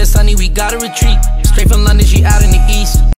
and sunny, we gotta retreat. Straight from London, she out in the east.